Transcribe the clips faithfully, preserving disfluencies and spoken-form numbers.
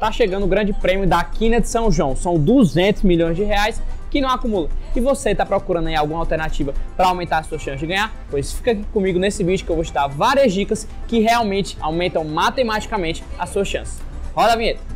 tá chegando o grande prêmio da Quina de São João. São duzentos milhões de reais que não acumula. E você está procurando aí alguma alternativa para aumentar a sua chance de ganhar? Pois fica aqui comigo nesse vídeo que eu vou te dar várias dicas que realmente aumentam matematicamente a sua chance. Roda a vinheta!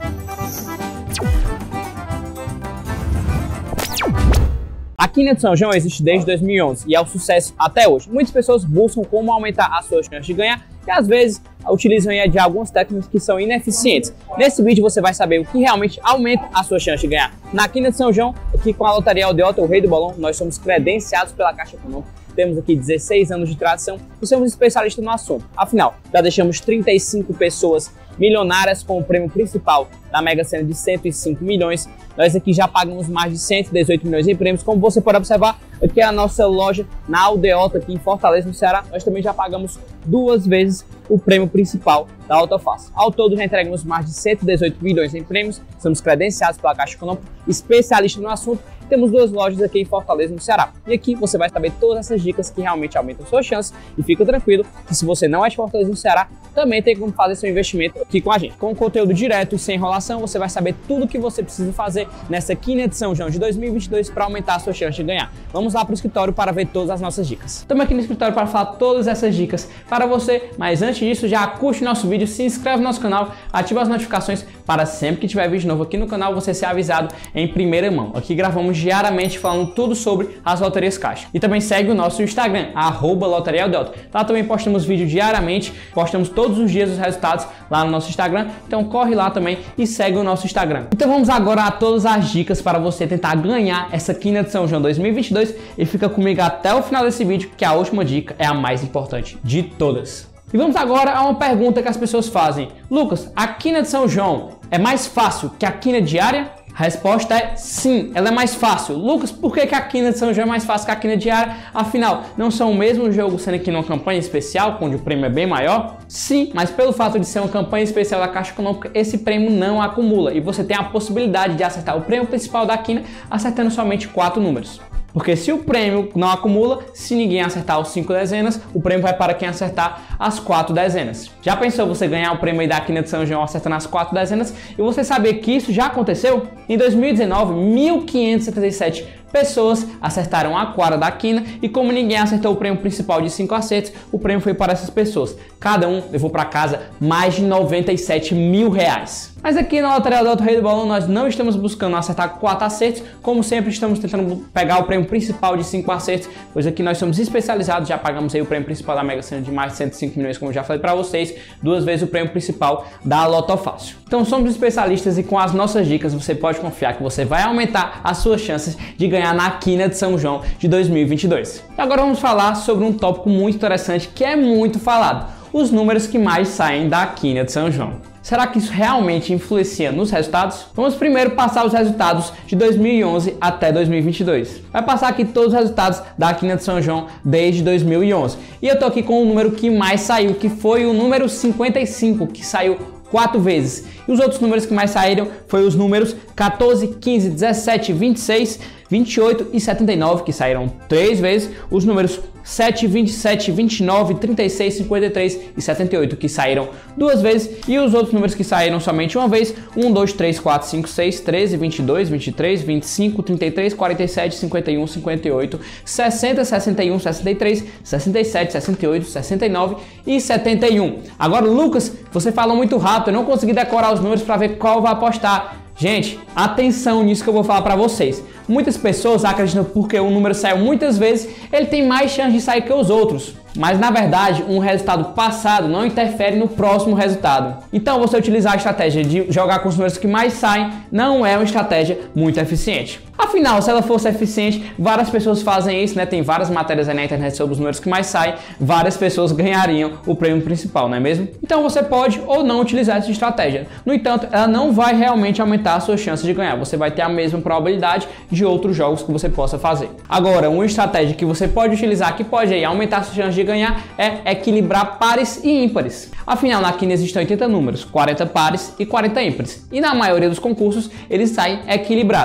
A Quina de São João existe desde dois mil e onze e é um sucesso até hoje. Muitas pessoas buscam como aumentar a sua chance de ganhar e às vezes utilizam de algumas técnicas que são ineficientes. Nesse vídeo você vai saber o que realmente aumenta a sua chance de ganhar. Na Quina de São João, aqui com a Loteria Aldeota, o Rei do Bolão, nós somos credenciados pela Caixa Econômica, temos aqui dezesseis anos de tradição e somos especialistas no assunto. Afinal, já deixamos trinta e cinco pessoas milionárias com o prêmio principal da Mega Sena de cento e cinco milhões. Nós aqui já pagamos mais de cento e dezoito milhões em prêmios. Como você pode observar, aqui é a nossa loja na Aldeota, aqui em Fortaleza, no Ceará. Nós também já pagamos duas vezes o prêmio principal da Autofácil. Ao todo, já entregamos mais de cento e dezoito milhões em prêmios. Somos credenciados pela Caixa Econômica, especialistas no assunto. Temos duas lojas aqui em Fortaleza, no Ceará. E aqui você vai saber todas essas dicas que realmente aumentam suas chances. E fica tranquilo que se você não é de Fortaleza, no Ceará, também tem como fazer seu investimento aqui com a gente. Com conteúdo direto e sem enrolação, você vai saber tudo o que você precisa fazer nessa Quina de São João de dois mil e vinte e dois para aumentar a sua chance de ganhar. Vamos lá para o escritório para ver todas as nossas dicas. Estamos aqui no escritório para falar todas essas dicas para você, mas antes disso, já curte nosso vídeo, se inscreve no nosso canal, ativa as notificações para sempre que tiver vídeo novo aqui no canal você ser avisado em primeira mão. Aqui gravamos diariamente falando tudo sobre as loterias Caixa. E também segue o nosso Instagram, arroba Loteria Aldeota. Lá também postamos vídeo diariamente, postamos todos os dias os resultados lá no nosso Instagram, então corre lá também e segue o nosso Instagram. Então vamos agora a todas as dicas para você tentar ganhar essa Quina de São João dois mil e vinte e dois e fica comigo até o final desse vídeo, que a última dica é a mais importante de todas. E vamos agora a uma pergunta que as pessoas fazem. Lucas, a Quina de São João é mais fácil que a Quina diária? A resposta é sim, ela é mais fácil. Lucas, por que que a Quina de São João é mais fácil que a Quina diária? Afinal, não são o mesmo jogo, sendo aqui numa campanha especial, onde o prêmio é bem maior? Sim, mas pelo fato de ser uma campanha especial da Caixa Econômica, esse prêmio não acumula e você tem a possibilidade de acertar o prêmio principal da Quina acertando somente quatro números. Porque se o prêmio não acumula, se ninguém acertar os cinco dezenas, o prêmio vai para quem acertar as quatro dezenas. Já pensou você ganhar o prêmio aí da Quina de São João acertando as quatro dezenas e você saber que isso já aconteceu? Em dois mil e dezenove, mil quinhentas e setenta e sete pessoas acertaram a quadra da Quina e como ninguém acertou o prêmio principal de cinco acertos, o prêmio foi para essas pessoas. Cada um levou para casa mais de noventa e sete mil reais. Mas aqui na Loteria Aldeota Rei do Bolão nós não estamos buscando acertar quatro acertos, como sempre estamos tentando pegar o prêmio principal de cinco acertos, pois aqui nós somos especializados, já pagamos aí o prêmio principal da Mega Sena de mais de cento e cinco milhões, como eu já falei para vocês, duas vezes o prêmio principal da Lotofácil. Então somos especialistas e com as nossas dicas você pode confiar que você vai aumentar as suas chances de ganhar na Quina de São João de dois mil e vinte e dois. E agora vamos falar sobre um tópico muito interessante que é muito falado, os números que mais saem da Quina de São João. Será que isso realmente influencia nos resultados? Vamos primeiro passar os resultados de dois mil e onze até dois mil e vinte e dois. Vai passar aqui todos os resultados da Quina de São João desde dois mil e onze. E eu tô aqui com o número que mais saiu, que foi o número cinquenta e cinco, que saiu quatro vezes. E os outros números que mais saíram foi os números quatorze, quinze, dezessete, vinte e seis, vinte e oito e setenta e nove, que saíram três vezes. Os números sete, vinte e sete, vinte e nove, trinta e seis, cinquenta e três e setenta e oito, que saíram duas vezes. E os outros números que saíram somente uma vez, um, dois, três, quatro, cinco, seis, treze, vinte e dois, vinte e três, vinte e cinco, trinta e três, quarenta e sete, cinquenta e um, cinquenta e oito, sessenta, sessenta e um, sessenta e três, sessenta e sete, sessenta e oito, sessenta e nove e setenta e um. Agora, Lucas, você falou muito rápido, eu não consegui decorar os números para ver qual vai apostar. Gente, atenção nisso que eu vou falar para vocês. Muitas pessoas acreditam porque o número saiu muitas vezes, ele tem mais chance de sair que os outros. Mas na verdade, um resultado passado não interfere no próximo resultado. Então você utilizar a estratégia de jogar com os números que mais saem não é uma estratégia muito eficiente. Afinal, se ela fosse eficiente, várias pessoas fazem isso, né? Tem várias matérias aí na internet sobre os números que mais saem, várias pessoas ganhariam o prêmio principal, não é mesmo? Então você pode ou não utilizar essa estratégia. No entanto, ela não vai realmente aumentar a sua chance de ganhar. Você vai ter a mesma probabilidade de outros jogos que você possa fazer. Agora, uma estratégia que você pode utilizar, que pode aí aumentar a sua chance de ganhar, é equilibrar pares e ímpares. Afinal, na Quina existem oitenta números, quarenta pares e quarenta ímpares. E na maioria dos concursos, eles saem equilibrados.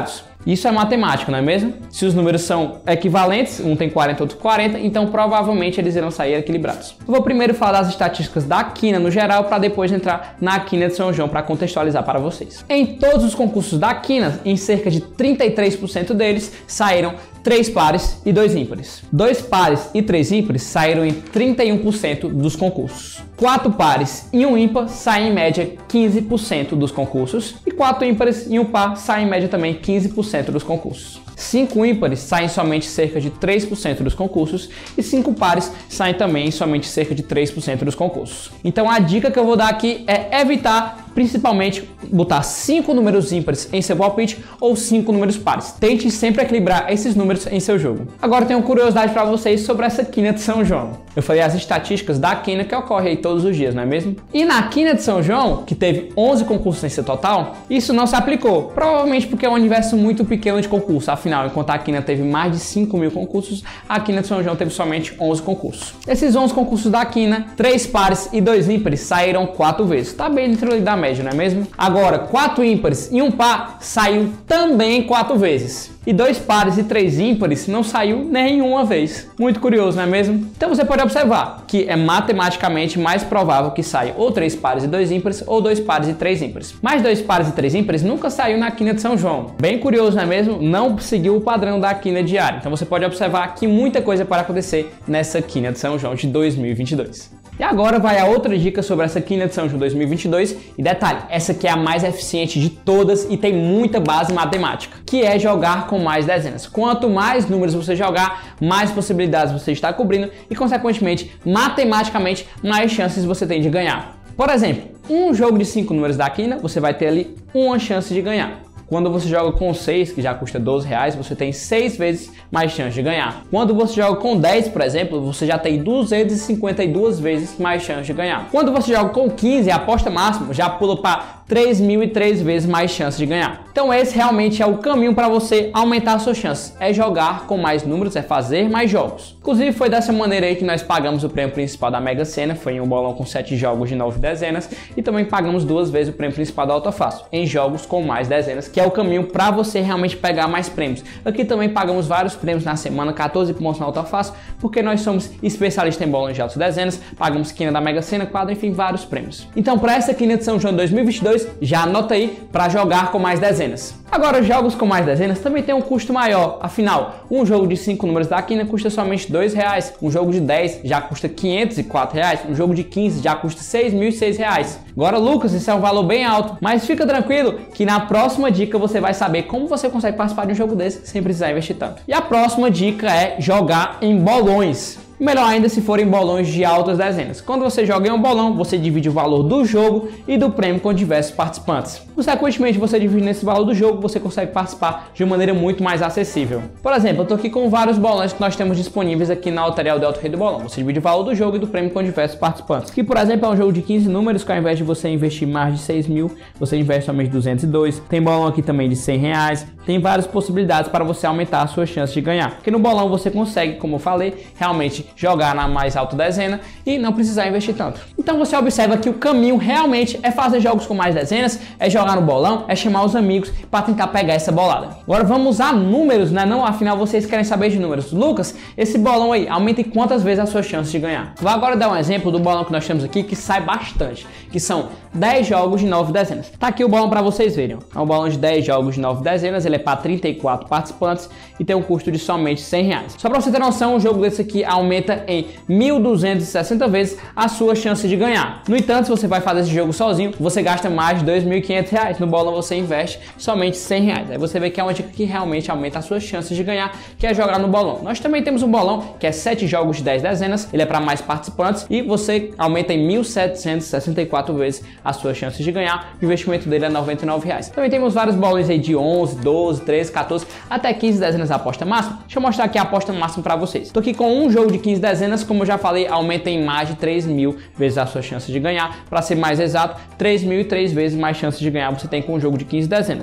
Isso é matemática, não é mesmo? Se os números são equivalentes, um tem quarenta, outro quarenta, então provavelmente eles irão sair equilibrados. Eu vou primeiro falar das estatísticas da quina no geral, para depois entrar na quina de São João para contextualizar para vocês. Em todos os concursos da quina, em cerca de trinta e três por cento deles, saíram três pares e dois ímpares. Dois pares e três ímpares saíram em trinta e um por cento dos concursos. Quatro pares e um ímpar saem em média quinze por cento dos concursos. E quatro ímpares e um par saem em média também quinze por cento dos concursos. Cinco ímpares saem somente cerca de três por cento dos concursos e cinco pares saem também somente cerca de três por cento dos concursos. Então a dica que eu vou dar aqui é evitar principalmente botar cinco números ímpares em seu palpite ou cinco números pares. Tente sempre equilibrar esses números em seu jogo. Agora eu tenho curiosidade para vocês sobre essa quina de São João. Eu falei as estatísticas da quina que ocorre aí todos os dias, não é mesmo? E na quina de São João, que teve onze concursos em seu total, isso não se aplicou. Provavelmente porque é um universo muito pequeno de concurso. Afinal, enquanto a quina teve mais de cinco mil concursos, a quina de São João teve somente onze concursos. Esses onze concursos da quina, três pares e dois ímpares saíram quatro vezes. Tá bem dentro da média, não é mesmo? Agora, quatro ímpares e um par saiu também quatro vezes. E dois pares e três ímpares não saiu nenhuma vez. Muito curioso, não é mesmo? Então você pode observar que é matematicamente mais provável que saia ou três pares e dois ímpares ou dois pares e três ímpares. Mas dois pares e três ímpares nunca saiu na quina de São João. Bem curioso, não é mesmo? Não seguiu o padrão da quina diária. Então você pode observar que muita coisa pode acontecer nessa quina de São João de dois mil e vinte e dois. E agora vai a outra dica sobre essa quina de São João dois mil e vinte e dois. E detalhe, essa aqui é a mais eficiente de todas e tem muita base matemática, que é jogar com mais dezenas. Quanto mais números você jogar, mais possibilidades você está cobrindo e, consequentemente, matematicamente, mais chances você tem de ganhar. Por exemplo, um jogo de cinco números da quina, você vai ter ali uma chance de ganhar. Quando você joga com seis, que já custa doze reais, você tem seis vezes mais chance de ganhar. Quando você joga com dez, por exemplo, você já tem duzentas e cinquenta e duas vezes mais chance de ganhar. Quando você joga com quinze, a aposta máxima já pula para três mil e três vezes mais chance de ganhar. Então esse realmente é o caminho para você aumentar a sua chance. É jogar com mais números, é fazer mais jogos. Inclusive foi dessa maneira aí que nós pagamos o prêmio principal da Mega Sena, foi em um bolão com sete jogos de nove dezenas, e também pagamos duas vezes o prêmio principal da Auto Fácil, em jogos com mais dezenas, que é o caminho para você realmente pegar mais prêmios. Aqui também pagamos vários prêmios na semana, quatorze pontos na Auto Fácil, porque nós somos especialistas em bolões de altas dezenas, pagamos quina da Mega Sena, quadro, enfim, vários prêmios. Então para essa quina de São João dois mil e vinte e dois, já anota aí para jogar com mais dezenas. Agora, jogos com mais dezenas também tem um custo maior. Afinal, um jogo de cinco números da quina custa somente dois reais. Um jogo de dez já custa quinhentos e quatro reais. Um jogo de quinze já custa seis mil e seis reais. Agora, Lucas, isso é um valor bem alto. Mas fica tranquilo que na próxima dica você vai saber como você consegue participar de um jogo desse sem precisar investir tanto. E a próxima dica é jogar em bolões. Melhor ainda se forem bolões de altas dezenas. Quando você joga em um bolão, você divide o valor do jogo e do prêmio com diversos participantes. Consequentemente, você divide esse valor do jogo, você consegue participar de uma maneira muito mais acessível. Por exemplo, eu estou aqui com vários bolões que nós temos disponíveis aqui na Alterial Delta Rei do Bolão. Você divide o valor do jogo e do prêmio com diversos participantes. Que, por exemplo, é um jogo de quinze números, que ao invés de você investir mais de seis mil, você investe somente duzentos e dois. Tem bolão aqui também de cem reais. Tem várias possibilidades para você aumentar a sua chance de ganhar. Porque no bolão você consegue, como eu falei, realmente jogar na mais alta dezena e não precisar investir tanto. Então você observa que o caminho realmente é fazer jogos com mais dezenas, é jogar no bolão, é chamar os amigos para tentar pegar essa bolada. Agora vamos usar números, né? Não, afinal vocês querem saber de números. Lucas, esse bolão aí aumenta em quantas vezes a sua chance de ganhar? Vou agora dar um exemplo do bolão que nós temos aqui que sai bastante, que são dez jogos de nove dezenas. Tá aqui o bolão para vocês verem. É um bolão de dez jogos de nove dezenas, ele é para trinta e quatro participantes e tem um custo de somente cem reais. Só para você ter noção, um jogo desse aqui aumenta em mil duzentas e sessenta vezes a sua chance de ganhar. No entanto, se você vai fazer esse jogo sozinho, você gasta mais de dois mil e quinhentos reais. No bolão você investe somente cem reais. Aí você vê que é uma dica que realmente aumenta as suas chances de ganhar, que é jogar no bolão. Nós também temos um bolão que é sete jogos de dez dezenas, ele é para mais participantes e você aumenta em mil setecentas e sessenta e quatro vezes as suas chances de ganhar. O investimento dele é noventa e nove reais. Também temos vários bolões aí de onze, doze, treze, quatorze, até quinze dezenas a aposta máxima. Deixa eu mostrar aqui a aposta máxima para vocês. Tô aqui com um jogo de quinze dezenas, como eu já falei, aumenta em mais de três mil vezes a sua chance de ganhar. Para ser mais exato, três mil e três vezes mais chances de ganhar você tem com um jogo de quinze dezenas. Ao invés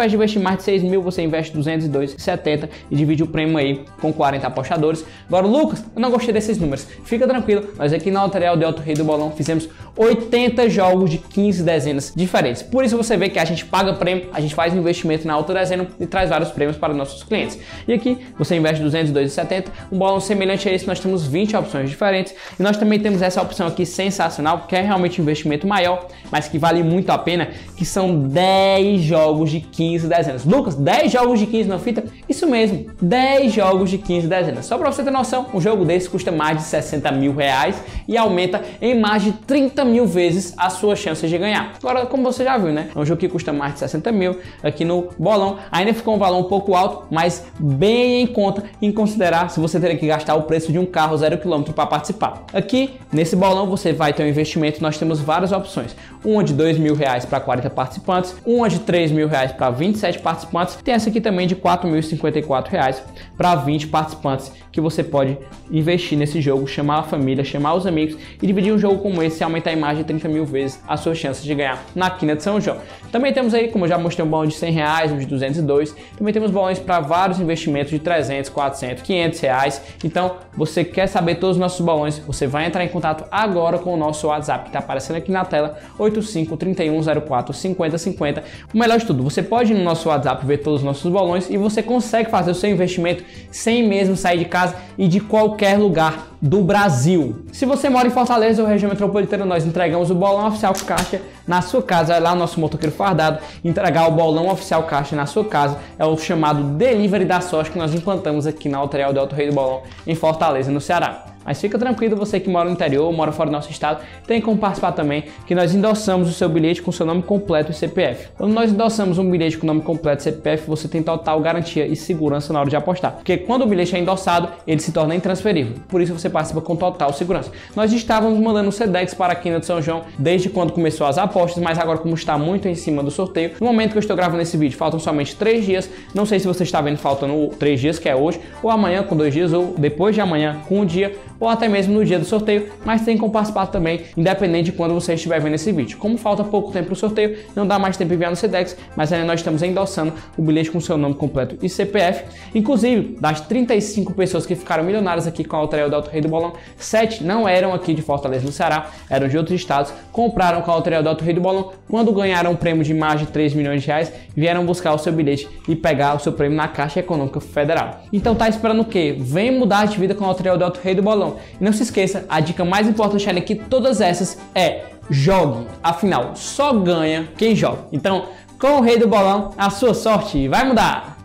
invés de investir mais de seis mil, você investe duzentos e dois reais e setenta centavos e divide o prêmio aí com quarenta apostadores. Agora, Lucas, eu não gostei desses números. Fica tranquilo, nós aqui na Loteria Aldeota Rei do Bolão fizemos oitenta jogos de quinze dezenas diferentes. Por isso você vê que a gente paga prêmio, a gente faz um investimento na alta dezena e traz vários prêmios para nossos clientes. E aqui você investe duzentos e dois reais e setenta centavos, um bolão semelhante a esse, nós temos vinte opções diferentes e nós também temos essa opção aqui sensacional, que é realmente um investimento maior, mas que vale muito a pena, que são dez jogos de quinze dezenas. Lucas, dez jogos de quinze na fita? Isso mesmo, dez jogos de quinze dezenas. Só para você ter noção, um jogo desse custa mais de sessenta mil reais e aumenta em mais de trinta mil vezes a sua chance de ganhar. Agora, como você já viu, né? É um jogo que custa mais de sessenta mil aqui no bolão. Ainda ficou um valor um pouco alto, mas bem em conta em considerar se você teria que gastar o preço de um carro zero quilômetro para participar. Aqui, nesse bolão, você vai ter um investimento. Nós temos várias opções. Uma de dois mil reais para quarenta participantes, uma de três mil reais para vinte e sete participantes. Tem essa aqui também de quatro mil e cinquenta e quatro reais para vinte participantes, que você pode investir nesse jogo, chamar a família, chamar os amigos e dividir um jogo como esse e aumentar em mais de trinta mil vezes as suas chances de ganhar na Quina de São João. Também temos aí, como eu já mostrei, um bolão de cem reais, um de duzentos e dois. Também temos bolões para vários investimentos de trezentos, quatrocentos, quinhentos reais. Então, você quer saber todos os nossos bolões, você vai entrar em contato agora com o nosso WhatsApp, que está aparecendo aqui na tela, oito cinco, trinta e um, zero quatro, cinquenta, cinquenta. O melhor de tudo, você pode ir no nosso WhatsApp ver todos os nossos bolões e você consegue fazer o seu investimento sem mesmo sair de casa e de qualquer lugar do Brasil. Se você mora em Fortaleza ou região metropolitana, nós entregamos o bolão oficial caixa na sua casa. É lá o nosso motoqueiro fardado entregar o bolão oficial caixa na sua casa. É o chamado Delivery da Sorte que nós implantamos aqui na Loteria Aldeota Rei do Bolão em Fortaleza, no Ceará. Mas fica tranquilo, você que mora no interior, mora fora do nosso estado, tem como participar também, que nós endossamos o seu bilhete com seu nome completo e C P F. Quando nós endossamos um bilhete com nome completo e C P F, você tem total garantia e segurança na hora de apostar. Porque quando o bilhete é endossado, ele se torna intransferível. Por isso você participa com total segurança. Nós estávamos mandando Sedex para a Quina de São João desde quando começou as apostas, mas agora como está muito em cima do sorteio, no momento que eu estou gravando esse vídeo, faltam somente três dias. Não sei se você está vendo faltando três dias, que é hoje, ou amanhã com dois dias, ou depois de amanhã com um dia, ou até mesmo no dia do sorteio, mas tem como participar também, independente de quando você estiver vendo esse vídeo. Como falta pouco tempo para o sorteio, não dá mais tempo de enviar no Sedex, mas ainda nós estamos endossando o bilhete com seu nome completo e C P F. Inclusive, das trinta e cinco pessoas que ficaram milionárias aqui com a Loteria Aldeota Rei do Bolão, sete não eram aqui de Fortaleza, no Ceará, eram de outros estados, compraram com a Loteria Aldeota Rei do Bolão, quando ganharam um prêmio de mais de três milhões de reais, vieram buscar o seu bilhete e pegar o seu prêmio na Caixa Econômica Federal. Então tá esperando o quê? Vem mudar de vida com a Loteria Aldeota Rei do Bolão. E não se esqueça, a dica mais importante além de todas essas é jogue. Afinal, só ganha quem joga. Então, com o Rei do Bolão, a sua sorte vai mudar.